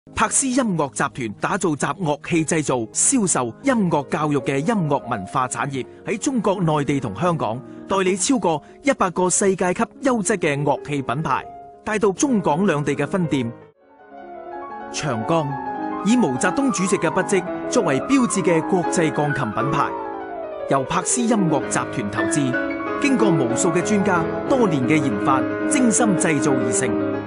柏斯音樂集團打造集樂器製造、銷售、音樂教育嘅音樂文化產業，喺中國內地同香港代理超過100個世界級優質嘅樂器品牌，帶到中港兩地嘅分店。長江以毛澤東主席嘅筆跡作為標誌嘅國際鋼琴品牌，由柏斯音樂集團投資，經過無數嘅專家多年嘅研發，精心製造而成。